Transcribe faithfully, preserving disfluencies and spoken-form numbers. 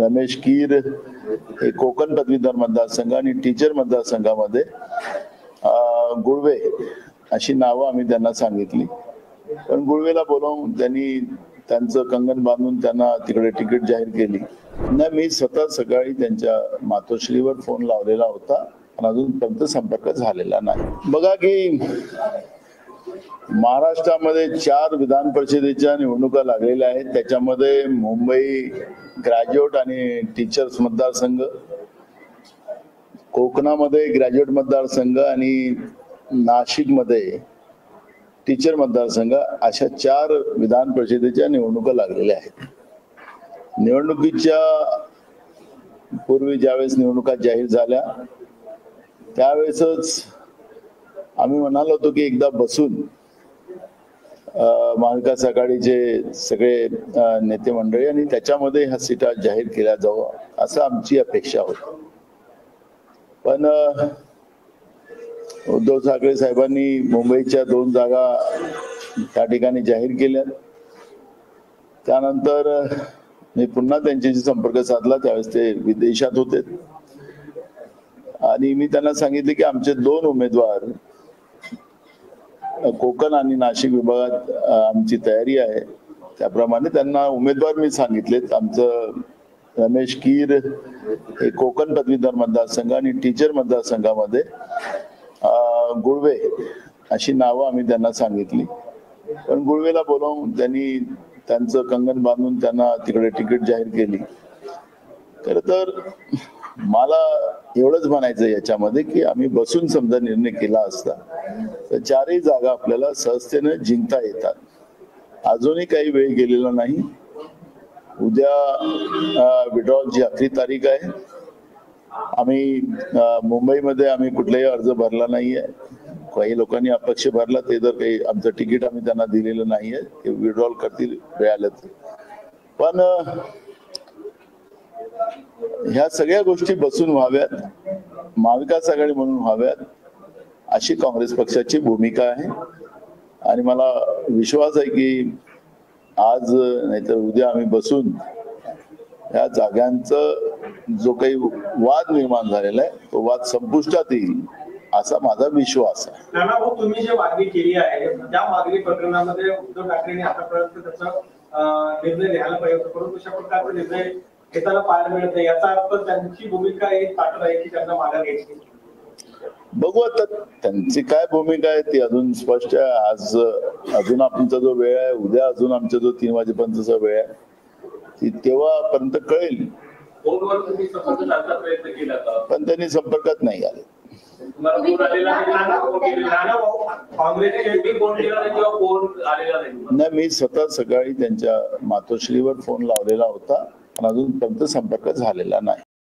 रमेश कीर हे कोकण पदवीधर मतदारसंघ आणि टीचर मतदारसंघामध्ये गुळवे अशी नावं आम्ही त्यांना सांगितली, पण गुळवेला बोलावून त्यांनी त्यांचं कंगन बांधून त्यांना तिकडे तिकीट जाहीर केली. नाही, मी स्वतः सकाळी त्यांच्या मातोश्रीवर फोन लावलेला होता पण अजूनपर्यंत संपर्क झालेला नाही. बघा की महाराष्ट्रामध्ये चार विधान परिषदेच्या निवडणुका लागलेल्या आहेत. त्याच्यामध्ये मुंबई ग्रॅज्युएट आणि टीचर्स मतदारसंघ, कोकणामध्ये ग्रॅज्युएट मतदारसंघ आणि नाशिकमध्ये टीचर मतदारसंघ अशा चार विधान परिषदेच्या निवडणुका लागलेल्या आहेत. निवडणुकीच्या पूर्वी ज्यावेळेस निवडणुका जाहीर झाल्या त्यावेळेसच आम्ही म्हणालो होतो की एकदा बसून महाविकास आघाडीचे सगळे नेते मंडळी आणि त्याच्यामध्ये ह्या सीटा जाहीर केल्या जावं असं आमची अपेक्षा होती. पण उद्धव ठाकरे साहेबांनी मुंबईच्या दोन जागा त्या ठिकाणी जाहीर केल्या. त्यानंतर मी पुन्हा त्यांच्याशी संपर्क साधला, त्यावेळेस ते विदेशात होते आणि मी त्यांना सांगितले की आमचे दोन उमेदवार कोकण आणि नाशिक विभागात आमची तयारी आहे. त्याप्रमाणे त्यांना उमेदवार मी सांगितलेत. आमचं रमेश कीर हे कोकण पदवीधर मतदारसंघ आणि टीचर मतदारसंघामध्ये गुळवे अशी नावं आम्ही त्यांना सांगितली, पण गुळवेला बोलावून त्यांनी त्यांचं कंगन बांधून त्यांना तिकडे तिकीट जाहीर केली. खरं तर मला एवढंच म्हणायचं याच्यामध्ये की आम्ही बसून समजा निर्णय केला असता तर चारही जागा आपल्याला सहजतेने जिंकता येतात. अजूनही काही वेळ गेलेला नाही. उद्या विड्रॉलची आखरी तारीख आहे. आम्ही मुंबईमध्ये आम्ही कुठलाही अर्ज भरला नाहीये. काही लोकांनी अपक्ष भरला, ते जर काही आमचं तिकीट आम्ही त्यांना दिलेलं नाहीये, ते विड्रॉल करतील वेळ आलं तर. पण ह्या सगळ्या गोष्टी बसून व्हाव्यात, महाविकास आघाडी म्हणून व्हाव्यात अशी काँग्रेस पक्षाची भूमिका आहे. आणि मला विश्वास आहे की आज नाहीतर उद्या आम्ही बसून ह्या जागांचं जो काही वाद निर्माण झालेला आहे तो वाद संपुष्टात येईल असा माझा विश्वास आहे. नाना भाऊ, तुम्ही जे मागणी केली आहे त्या मागणी प्रकरणामध्ये उद्धव ठाकरेंनी आतापर्यंत त्याचा निर्णय घ्यायला पाहिजे होता, परंतु अशा प्रकारचा निर्णय घेताना पाहायला मिळत नाही. याचा अर्थ त्यांची भूमिका ही ताकद आहे की त्यांना माघार घ्यायची. बघू आता त्यांची काय भूमिका आहे ती अजून स्पष्ट आहे. आज अजून आमचा जो वेळ आहे, उद्या अजून आमचा जो तीन वाजेपर्यंतचा वेळ आहे ती तेव्हापर्यंत कळेल. पण त्यांनी संपर्कात नाही आले. नाही, मी स्वतः सकाळी त्यांच्या मातोश्रीवर फोन लावलेला होता पण अजूनपर्यंत संपर्क झालेला नाही.